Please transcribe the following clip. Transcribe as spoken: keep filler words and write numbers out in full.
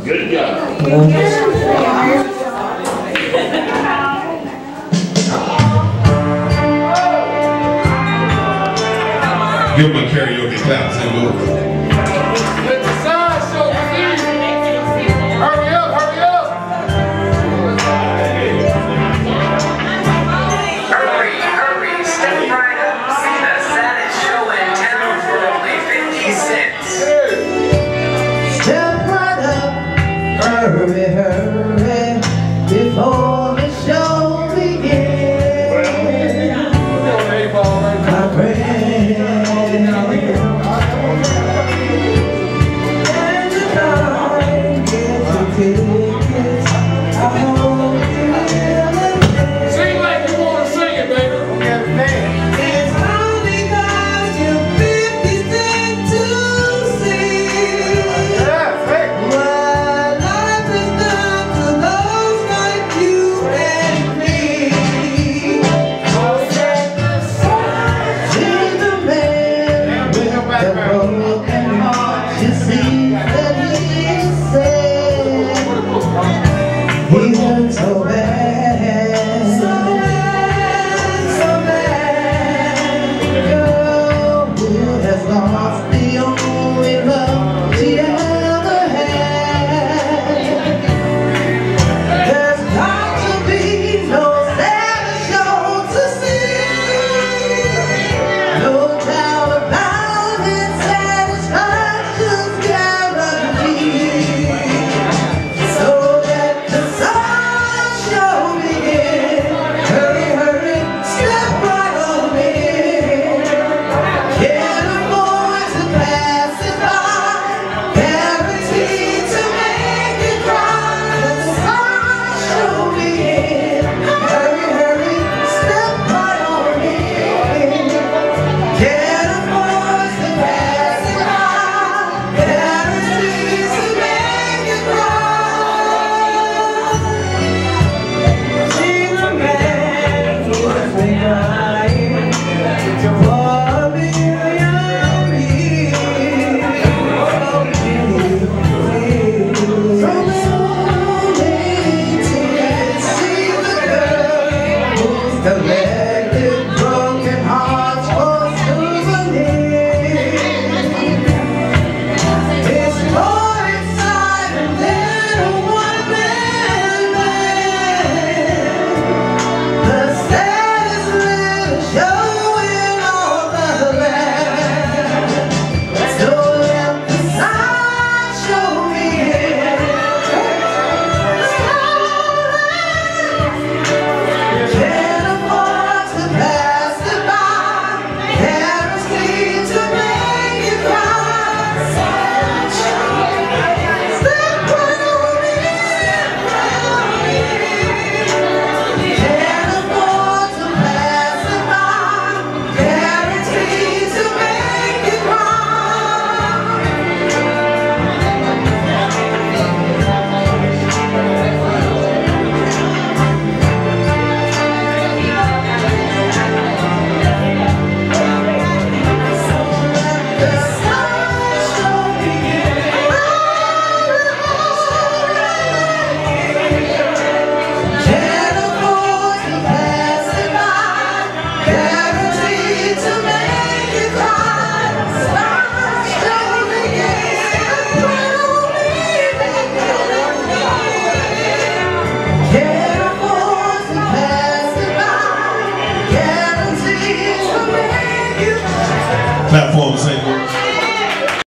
Good job. Give them a karaoke clap, sing over. Let the side show proceed. Hurry up, hurry up. Hurry, hurry, step right up. See the saddest show in town for only fifty cents. Step right up, hurry, hurry, before the show begins. My friend, and the time gets a ticket. I hope you will. Sing like you want to sing it, baby. It's only 'cause you're fifty cents to see what life has done to those like you and me. See the man with the broken heart, you see that he is sad. He hurts so bad, so bad, so bad. Girl who has lost the only love she ever had. There's got to be no sadder show to see. No doubt about it, satisfaction's guaranteed. So let the sun show begin. Hurry, hurry, step right on in. Can't afford to pass it by. Guaranteed to make it cry. Let the sun show begin. Hurry, hurry, step right on in. Can't afford to pass it by. Guaranteed to make it cry. See the man who's been crying for a million years. From lonely tears, see the girl who's collected broken hearts for souvenirs. It's more exciting than a one-man band. The saddest little show in all the land. So let the sun show begin. Can't afford to pass it by. Guaranteed to make you cry. Step right on in. Can't afford to pass it by. Guaranteed to make you cry. The sun show begin. Can't afford to pass it by. Guaranteed to make you cry. Sun show begin. Can't afford to pass it by. Guaranteed to make you cry. Clap for them, sing.